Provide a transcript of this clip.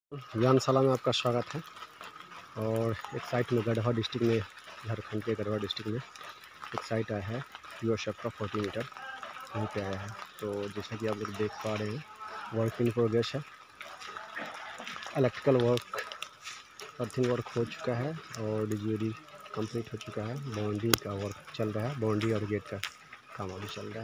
व्यायामशाला में आपका स्वागत है। और एक साइट में गढ़वा डिस्ट्रिक्ट में, झारखंड के गढ़वा डिस्ट्रिक्ट में एक साइट आया है प्योर शेप का 40 मीटर, वहीं पे आया है। तो जैसा कि आप लोग देख पा रहे हैं, वर्क इन प्रोग्रेस है। इलेक्ट्रिकल वर्क, अर्थिंग वर्क हो चुका है और डीजीओडी कंप्लीट हो चुका है। बाउंड्री का वर्क चल रहा है, बाउंड्री और गेट का काम अभी चल रहा है।